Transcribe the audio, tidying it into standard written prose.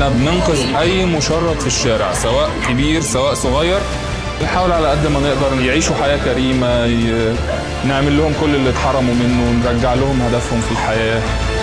احنا بننقذ اي مشرد في الشارع، سواء كبير سواء صغير. نحاول على قد ما نقدر يعيشوا حياة كريمة، نعمل لهم كل اللي اتحرموا منه، نرجع لهم هدفهم في الحياة.